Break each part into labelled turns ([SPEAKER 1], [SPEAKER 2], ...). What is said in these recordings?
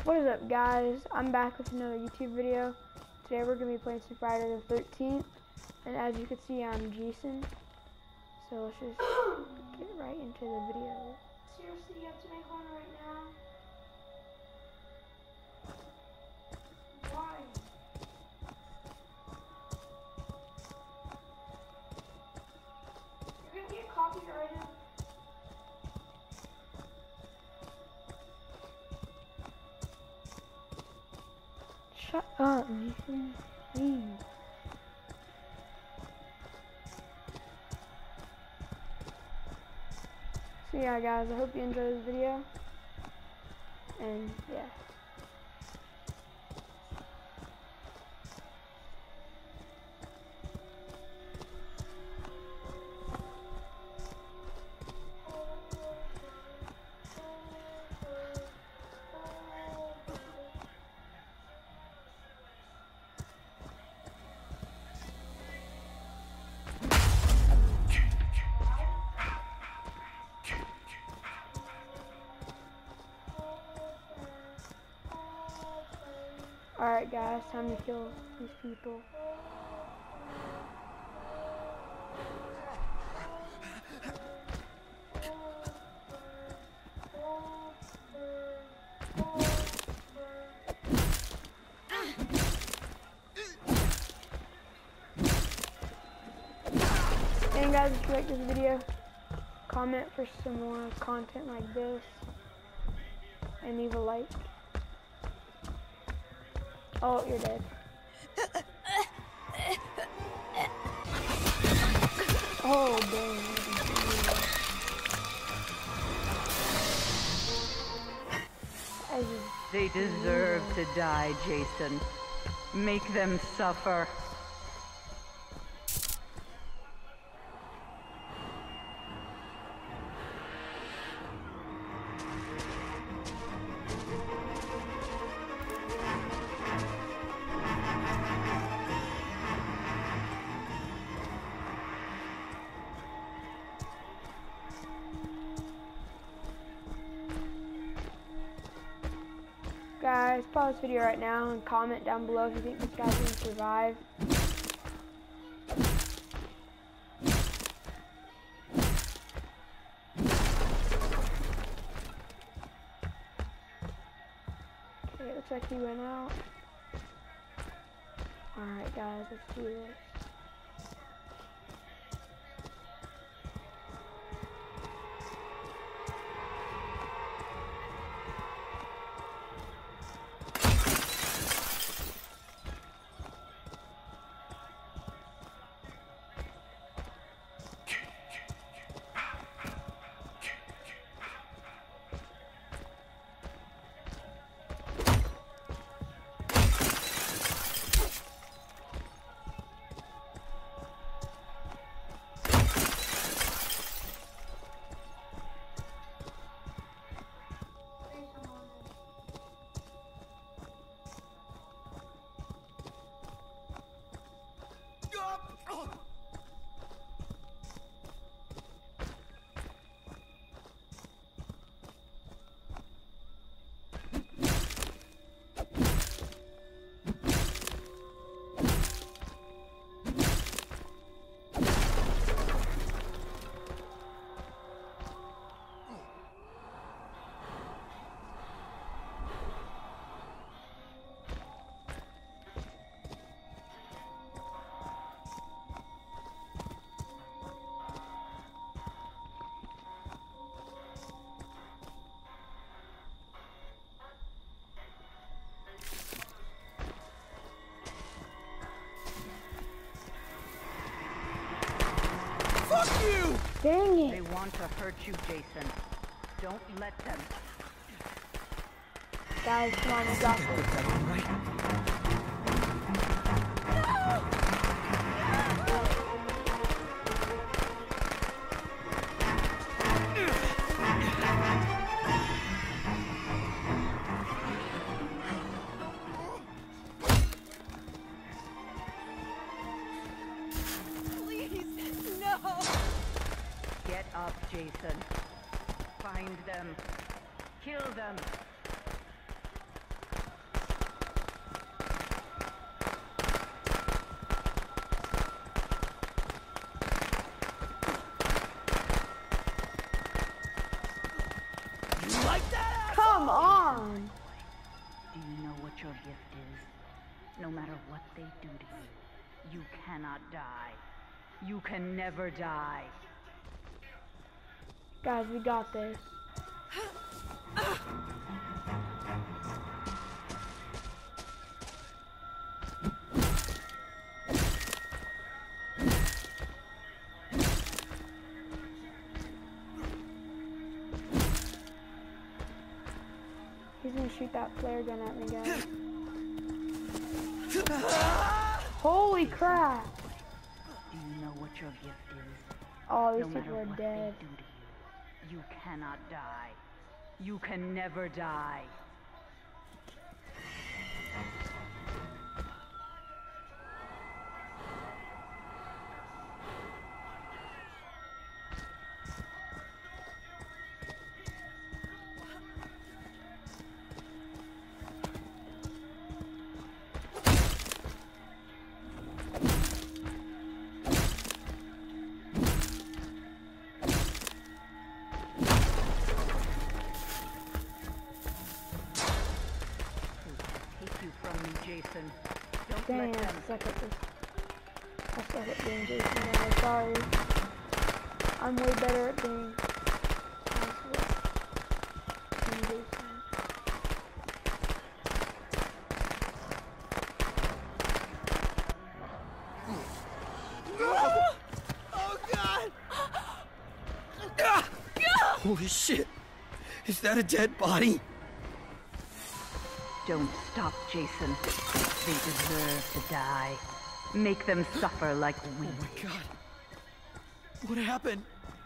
[SPEAKER 1] What is up, guys? I'm back with another YouTube video. Today we're going to be playing some Friday the 13th, and as you can see, I'm Jason. So let's just get right into the video. Seriously, you have to make one right now? Why? You're going to get copyrighted. Shut up, Nathan. Please. So yeah, guys, I hope you enjoyed this video. And yeah. Alright guys, time to kill these people. And guys, if you like this video, comment for some more content like this, and leave a like. Oh, you're dead. Oh, dang.
[SPEAKER 2] They deserve to die, Jason. Make them suffer.
[SPEAKER 1] Guys, pause this video right now and comment down below if you think this guy's gonna survive. Okay, it looks like he went out. Alright guys, let's do this.
[SPEAKER 3] Fuck you!
[SPEAKER 1] Dang it!
[SPEAKER 2] They want to hurt you, Jason. Don't let them.
[SPEAKER 1] Guys, come on, drop it.
[SPEAKER 2] Get up, Jason. Find them. Kill them.
[SPEAKER 1] on.
[SPEAKER 2] Do you know what your gift is? No matter what they do to you, you cannot die. You can never die.
[SPEAKER 1] Guys, we got this. He's gonna shoot that flare gun at me, guys. Holy crap!
[SPEAKER 2] Do you know what your gift is?
[SPEAKER 1] Oh, these
[SPEAKER 2] No matter
[SPEAKER 1] people are
[SPEAKER 2] what
[SPEAKER 1] dead.
[SPEAKER 2] they do to you, you cannot die. You can never die. Jason. Don't
[SPEAKER 1] Dang,
[SPEAKER 2] let
[SPEAKER 1] I
[SPEAKER 2] them.
[SPEAKER 1] suck at this. I suck at being Jason, guys. Sorry. I'm way better at being Jason.
[SPEAKER 3] Oh God! Holy shit! Is that a dead body?
[SPEAKER 2] Don't stop, Jason. They deserve to die. Make them suffer like we.
[SPEAKER 3] Oh my God! What happened?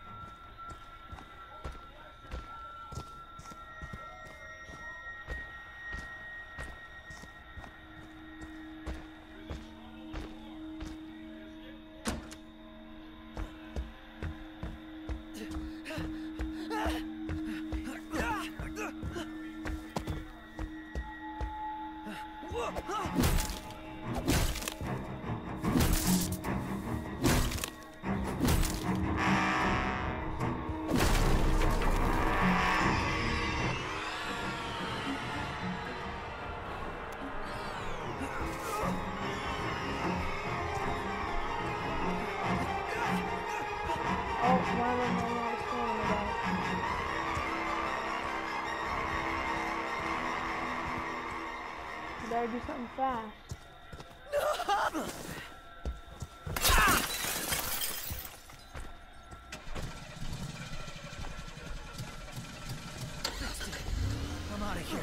[SPEAKER 1] Oh, one of them ran out of stamina, guys. You better do something fast.
[SPEAKER 3] I'm out of here.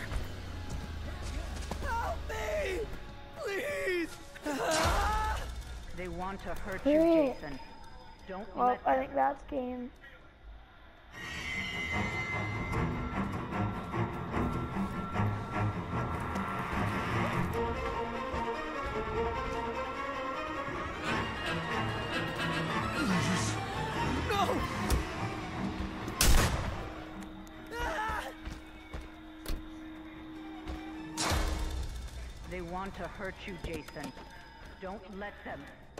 [SPEAKER 3] Help me! Please!
[SPEAKER 2] They want to hurt
[SPEAKER 1] Hey.
[SPEAKER 2] you, Jason. Don't
[SPEAKER 1] Well,
[SPEAKER 2] let
[SPEAKER 1] I
[SPEAKER 2] them.
[SPEAKER 1] think that's game.
[SPEAKER 3] No!
[SPEAKER 2] They want to hurt you, Jason. Don't let them.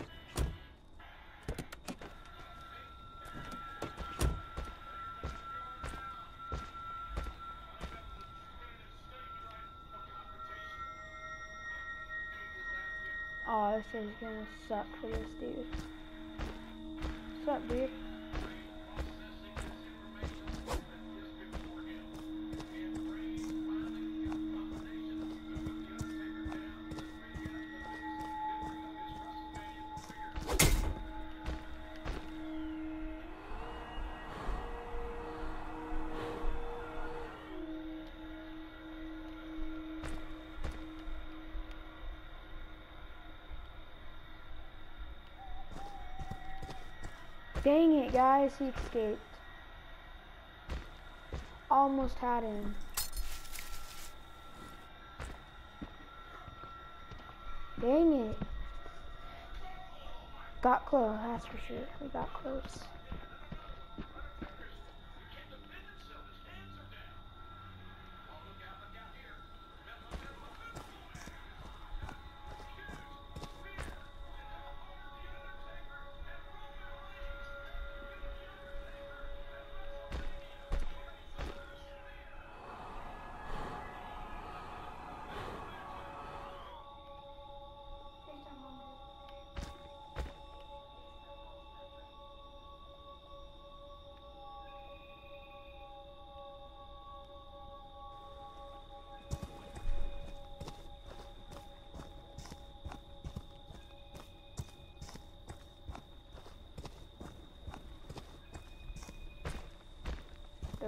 [SPEAKER 1] Oh, this is gonna suck for this dude. What's up, dude? Dang it, guys, he escaped. Almost had him. Dang it. Got close, that's for sure. We got close.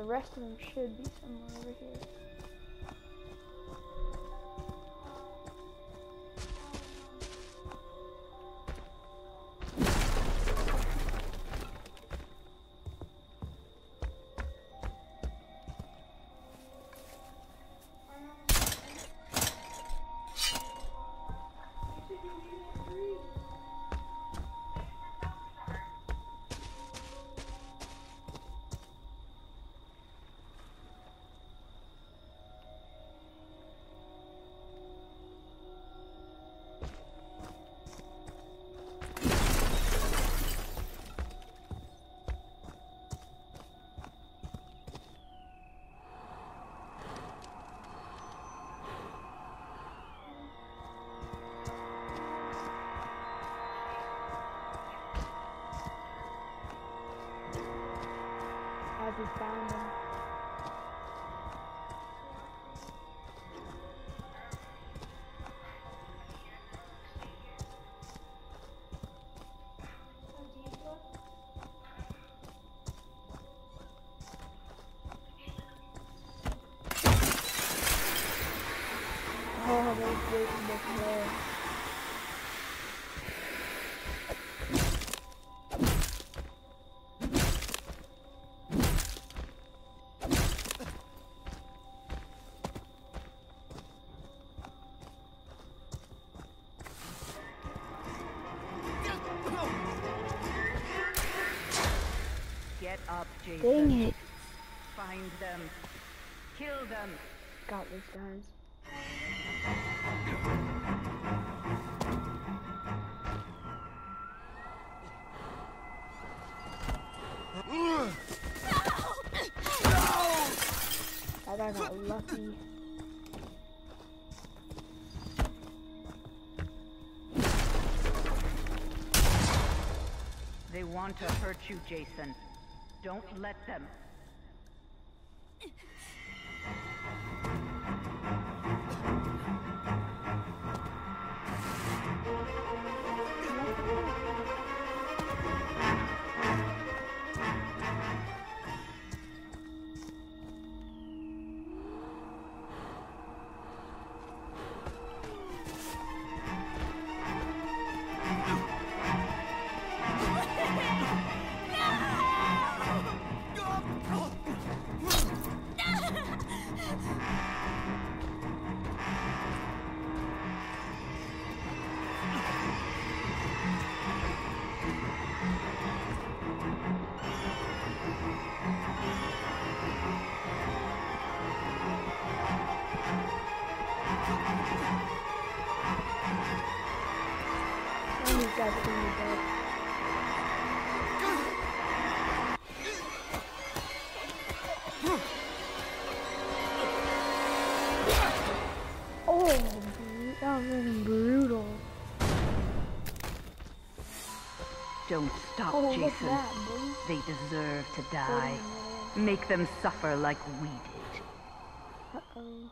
[SPEAKER 1] rest of them should be somewhere over here. We found them. Oh, there's Jason back there.
[SPEAKER 2] Get up, Jason.
[SPEAKER 1] Dang it.
[SPEAKER 2] Find them. Kill them.
[SPEAKER 1] Got this, guys. That guy got lucky.
[SPEAKER 2] They want to hurt you, Jason. Don't let them.
[SPEAKER 1] These guys are gonna be dead. Oh, that was brutal.
[SPEAKER 2] Don't stop,
[SPEAKER 1] Oh, look at
[SPEAKER 2] Jason.
[SPEAKER 1] that, boy.
[SPEAKER 2] They deserve to die. Make them suffer like we did.
[SPEAKER 1] Uh-oh.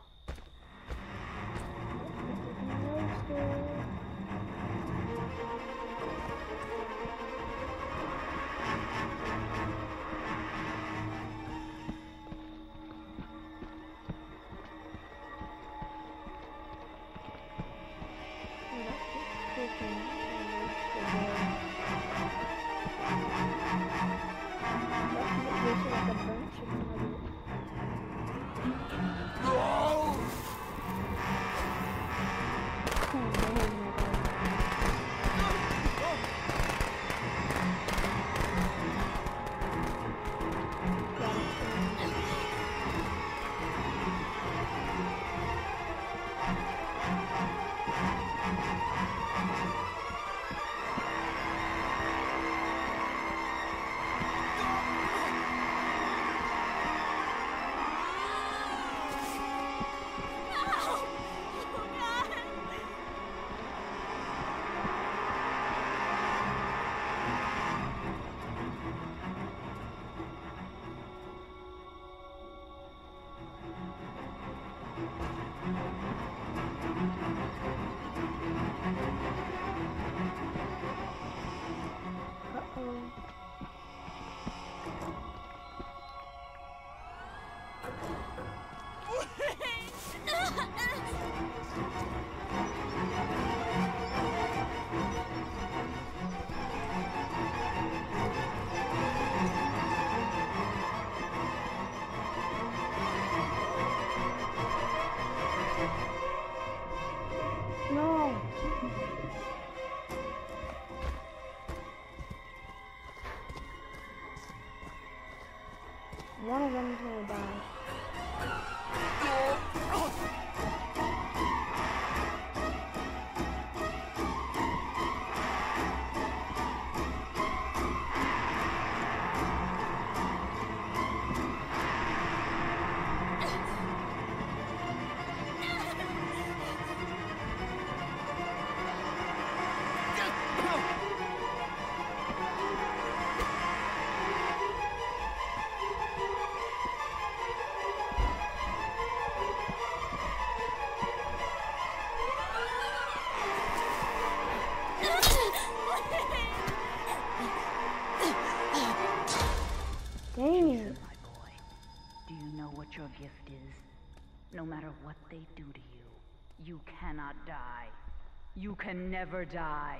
[SPEAKER 2] No matter what they do to you, you cannot die. You can never die.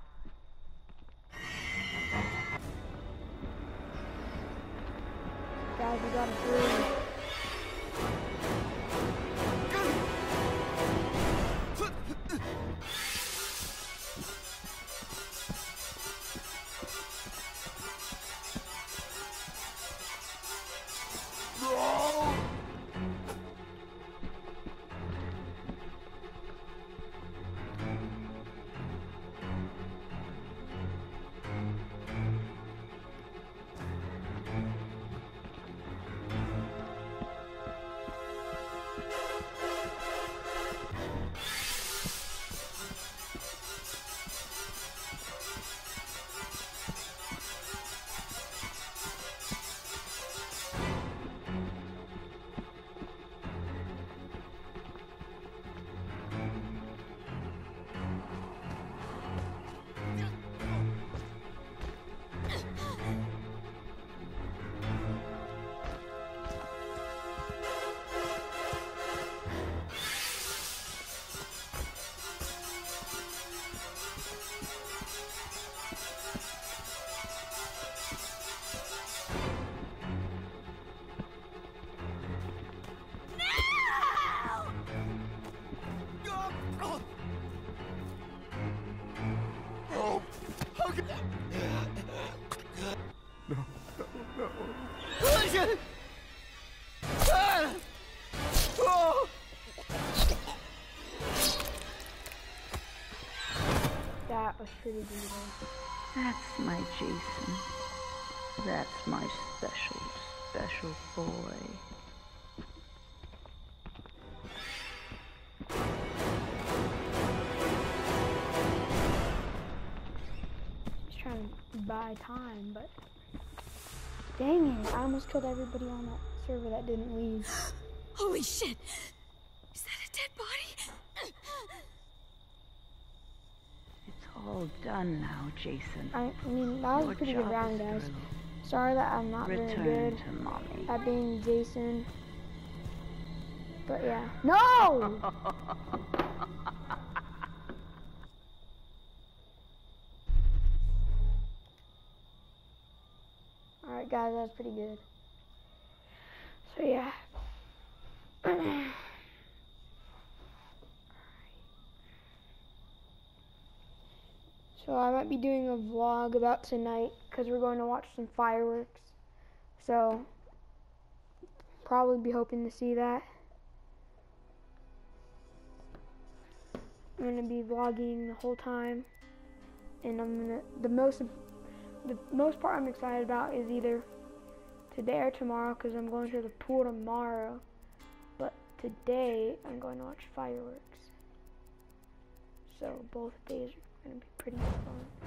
[SPEAKER 1] Guys, we got a through. That was pretty good.
[SPEAKER 2] That's my Jason. That's my special, special boy.
[SPEAKER 1] Just trying to buy time, but dang it, I almost killed everybody on that server that didn't leave.
[SPEAKER 4] Holy shit! Is that a dead body?
[SPEAKER 2] It's all done now, Jason.
[SPEAKER 1] I mean, that was
[SPEAKER 2] Your
[SPEAKER 1] a pretty good
[SPEAKER 2] job
[SPEAKER 1] round,
[SPEAKER 2] is
[SPEAKER 1] guys.
[SPEAKER 2] through.
[SPEAKER 1] Sorry that I'm not very
[SPEAKER 2] Return
[SPEAKER 1] good
[SPEAKER 2] to mommy.
[SPEAKER 1] at being Jason. But yeah. No! Alright guys, that's pretty good. So yeah. So I might be doing a vlog about tonight because we're going to watch some fireworks. So probably be hoping to see that. I'm gonna be vlogging the whole time, and the most part I'm excited about is either today or tomorrow because I'm going to the pool tomorrow. But today I'm going to watch fireworks. So both days are gonna be pretty fun.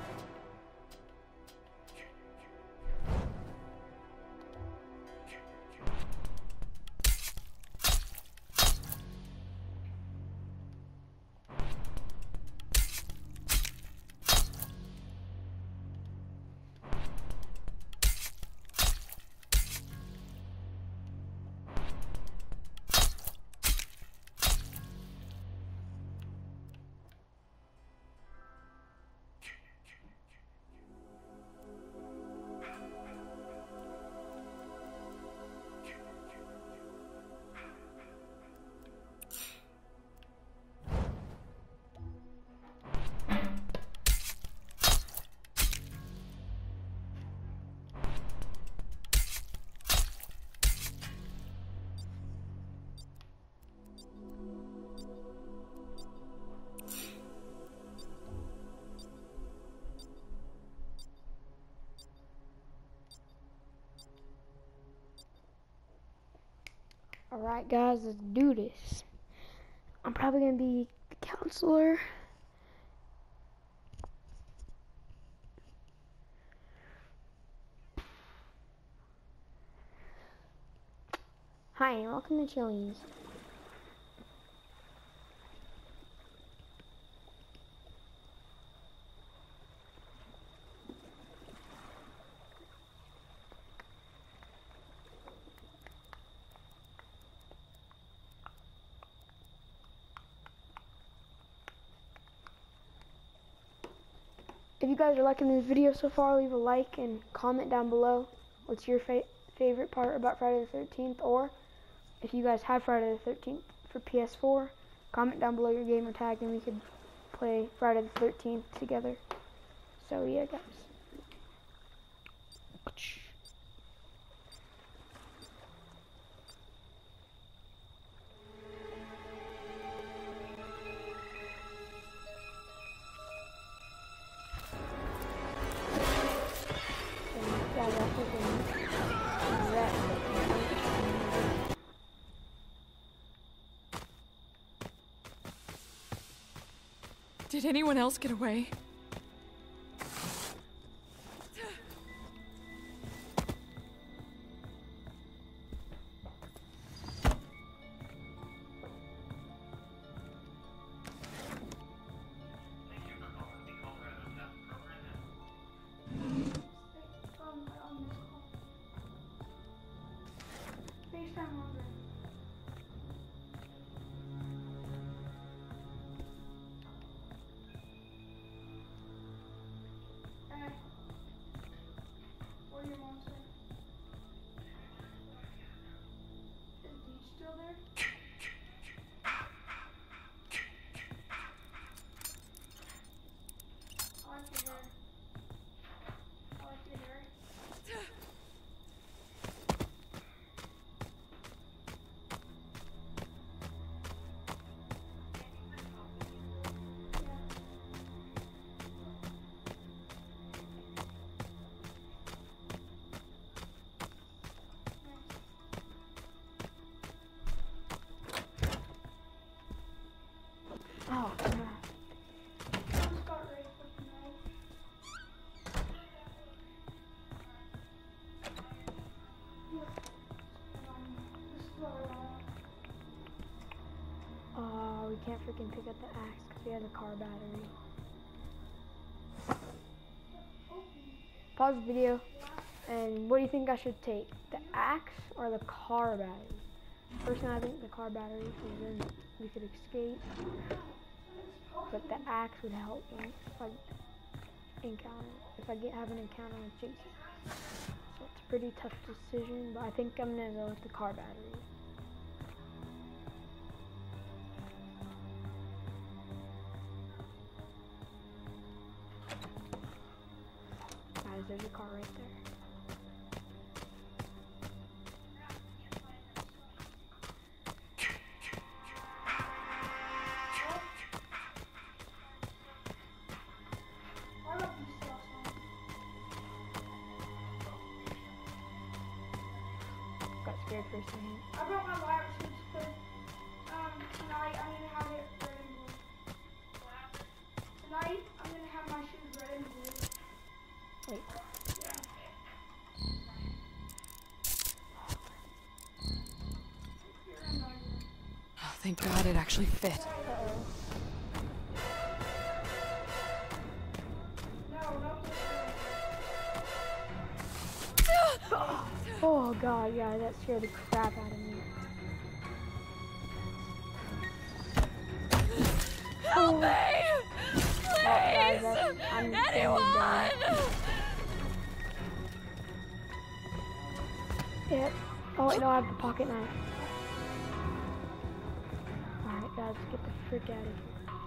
[SPEAKER 1] Alright guys, let's do this. I'm probably going to be the counselor. Hi, and welcome to Chili's. If you guys are liking this video so far, leave a like and comment down below. What's your favorite part about Friday the 13th? Or if you guys have Friday the 13th for PS4, comment down below your gamer tag and we could play Friday the 13th together. So yeah, guys.
[SPEAKER 4] Did anyone else get away?
[SPEAKER 1] What do your mom say? Is Deej still there? I like your hair. I like your hair. Oh, crap. Just got ready for tonight. This is what we're on. Oh, we can't freaking pick up the axe because we have the car battery. Pause the video. And what do you think I should take? The axe or the car battery? Personally, I think the car battery, because then we could escape. But the axe would help me if I have an encounter with Jason. So it's a pretty tough decision, but I think I'm gonna go with the car battery. Guys, there's a car right there. Got scared for a second.
[SPEAKER 5] I brought my wire shoes because tonight I'm gonna have it red and blue. Tonight I'm gonna have my shoes red and blue.
[SPEAKER 1] Wait.
[SPEAKER 5] Yeah. You're annoying.
[SPEAKER 4] Oh, thank God it actually fit.
[SPEAKER 5] No, not this
[SPEAKER 1] Oh god, yeah, that scared the crap out of me.
[SPEAKER 4] Help me!
[SPEAKER 1] Guys,
[SPEAKER 4] Please!
[SPEAKER 1] I'm
[SPEAKER 4] Anyone!
[SPEAKER 1] Yep. Oh wait, no, I have the pocket knife. Alright guys, let's get the frick out of here.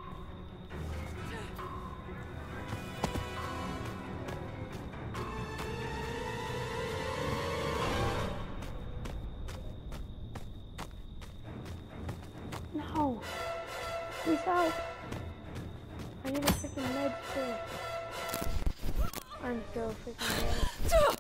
[SPEAKER 1] No! Please help! I need a freaking med first. I'm so freaking dead.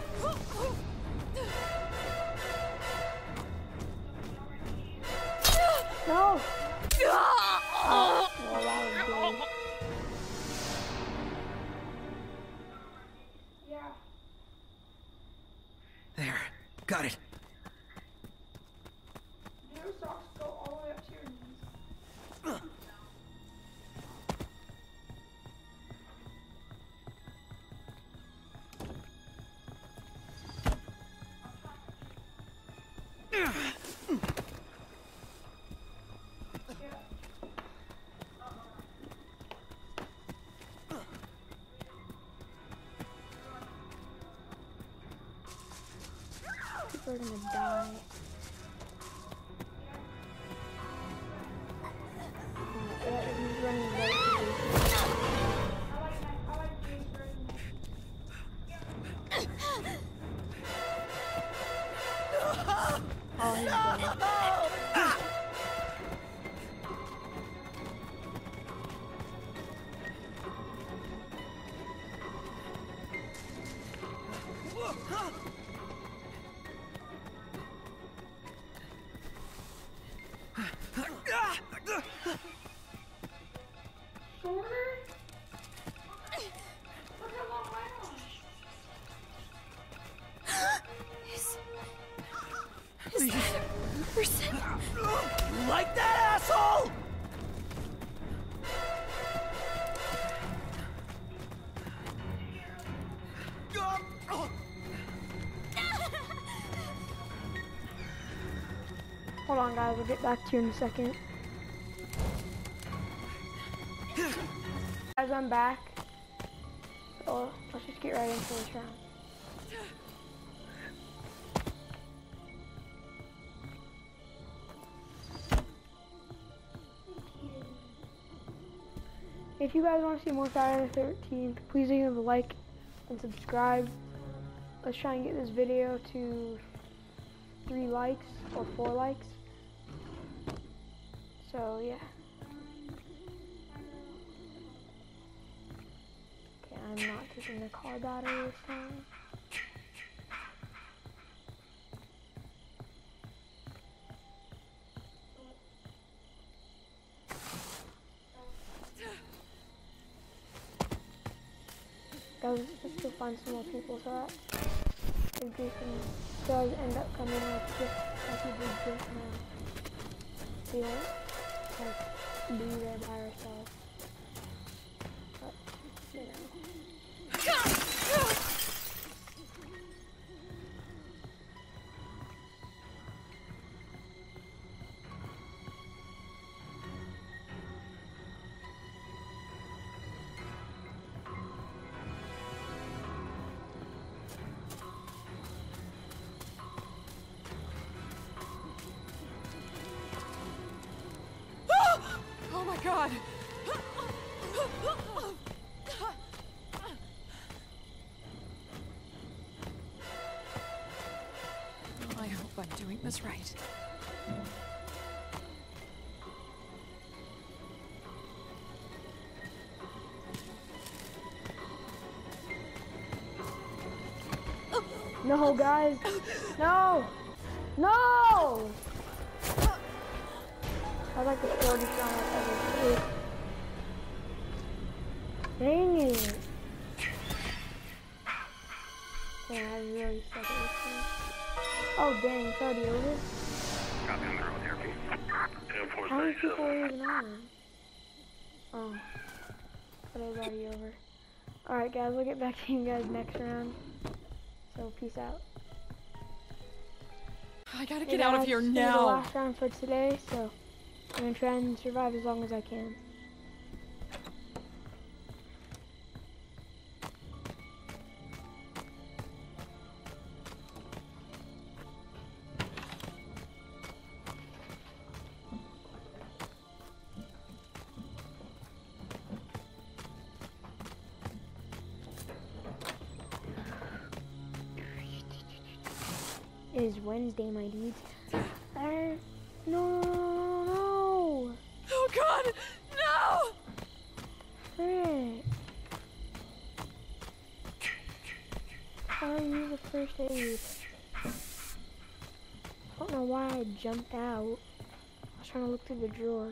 [SPEAKER 1] No! Oh, well, that was good.
[SPEAKER 5] Yeah.
[SPEAKER 3] There. Got it.
[SPEAKER 5] Your socks go all the way up to your knees.
[SPEAKER 1] We're gonna die. Yeah, he's running right to Jason.
[SPEAKER 5] I like Jason version.
[SPEAKER 1] Oh, he's dead.
[SPEAKER 5] Shorter? Look how long my arm.
[SPEAKER 4] Is that a person?
[SPEAKER 3] You like that, asshole?
[SPEAKER 1] Hold on, guys. We'll get back to you in a second. Guys, I'm back. So let's just get right into this round. If you guys want to see more Friday the 13th, please leave a like and subscribe. Let's try and get this video to 3 likes or 4 likes. So yeah. Okay, I'm not taking the car battery this time. Guys, let's go find some more people so that if Jason does end up coming like he did just now, we won't like be there by ourselves. But you know.
[SPEAKER 4] Oh my god! I hope I'm doing this right.
[SPEAKER 1] No, guys. No! No! I like the shortest round I've ever played. Dang it. Man, I really suck at this thing. Oh, dang, it's already over? How many people are even on? Oh. But it was already over. Alright, guys, we'll get back to you guys next round. So, peace out.
[SPEAKER 4] I gotta
[SPEAKER 1] Hey
[SPEAKER 4] get out of
[SPEAKER 1] guys,
[SPEAKER 4] here
[SPEAKER 1] this is the
[SPEAKER 4] now.
[SPEAKER 1] last round for today, so I'm gonna try and survive as long as I can. It is Wednesday, my dudes. No.
[SPEAKER 4] Oh god! No!
[SPEAKER 1] Frick. How do I use a first aid? I don't know why I jumped out. I was trying to look through the drawer.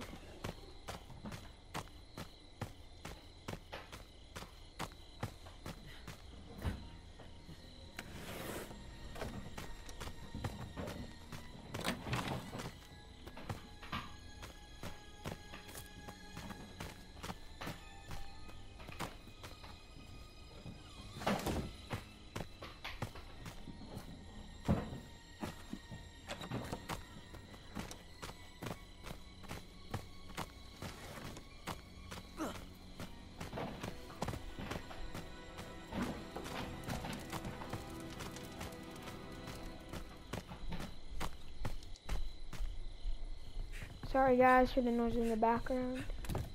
[SPEAKER 1] Sorry guys for the noise in the background.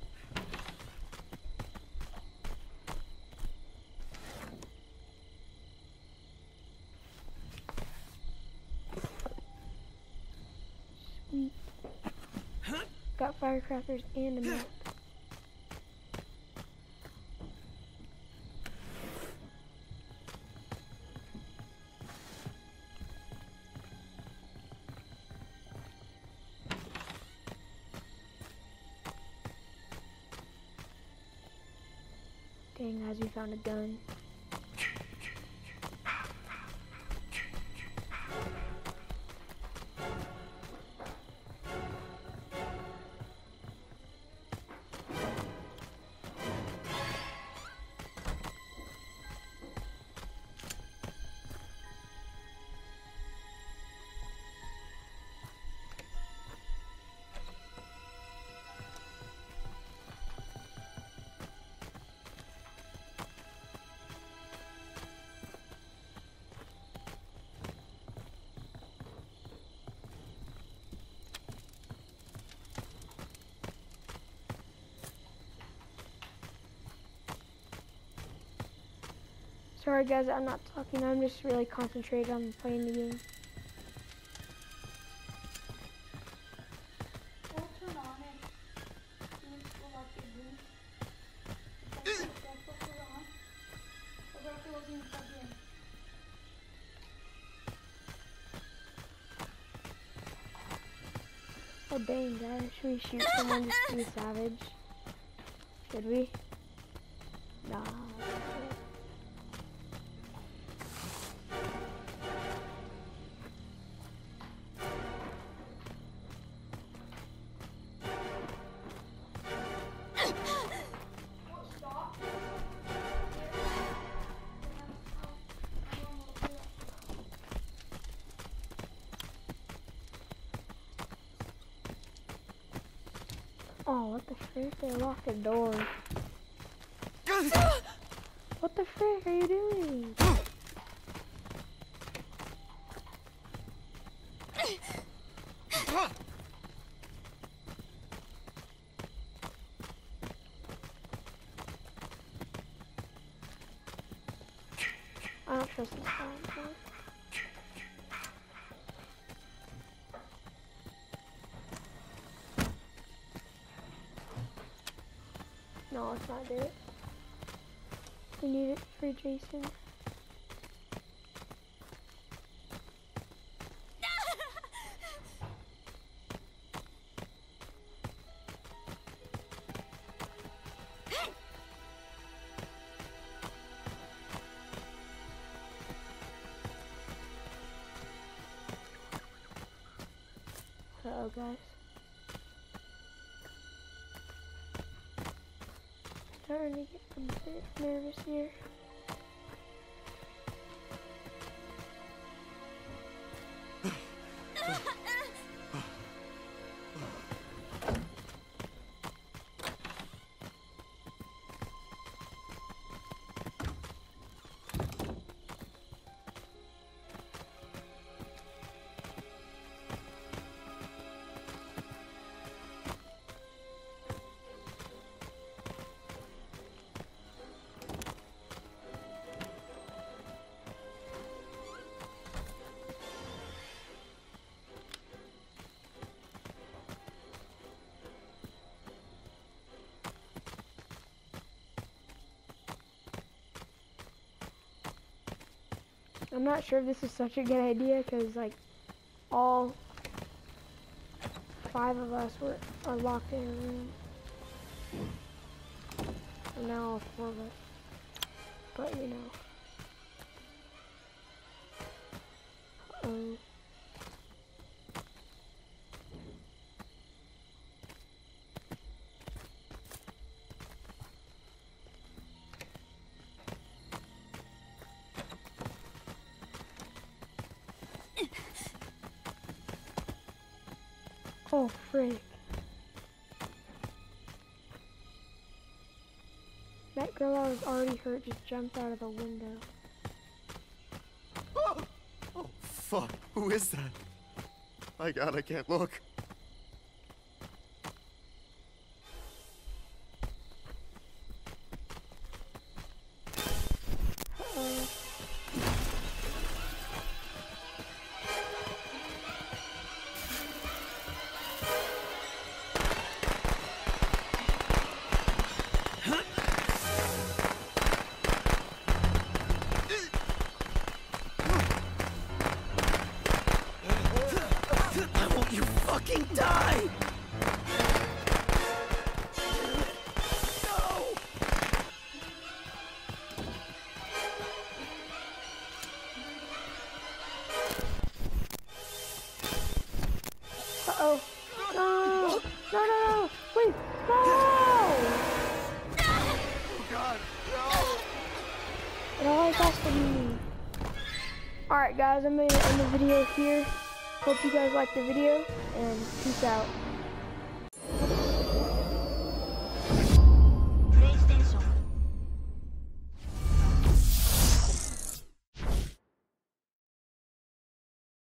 [SPEAKER 1] Sweet. Got firecrackers and a map. Dang guys, we found a gun. Sorry guys, I'm not talking, I'm just really concentrated on playing the game.
[SPEAKER 5] Don't turn on it. You will like your room. Don't put it on. Or what if it wasn't even plugged in?
[SPEAKER 1] Oh dang guys, should we shoot someone just to be savage? Should we? Nah. Oh, what the frick? They locked the door. What the frick are you doing? I don't trust this guy anymore. No, let's not do it. We need it for Jason. Uh-oh, guys. Starting to get a bit nervous here. I'm not sure if this is such a good idea because like all 5 of us are locked in a room. And now all 4 of us. But you know. Oh, frick. That girl I was already hurt just jumped out of the window.
[SPEAKER 6] Oh, fuck. Who is that? My God, I can't look.
[SPEAKER 1] blasphemy. Alright guys, I'm going to end the video here. Hope you guys liked the video, and peace out.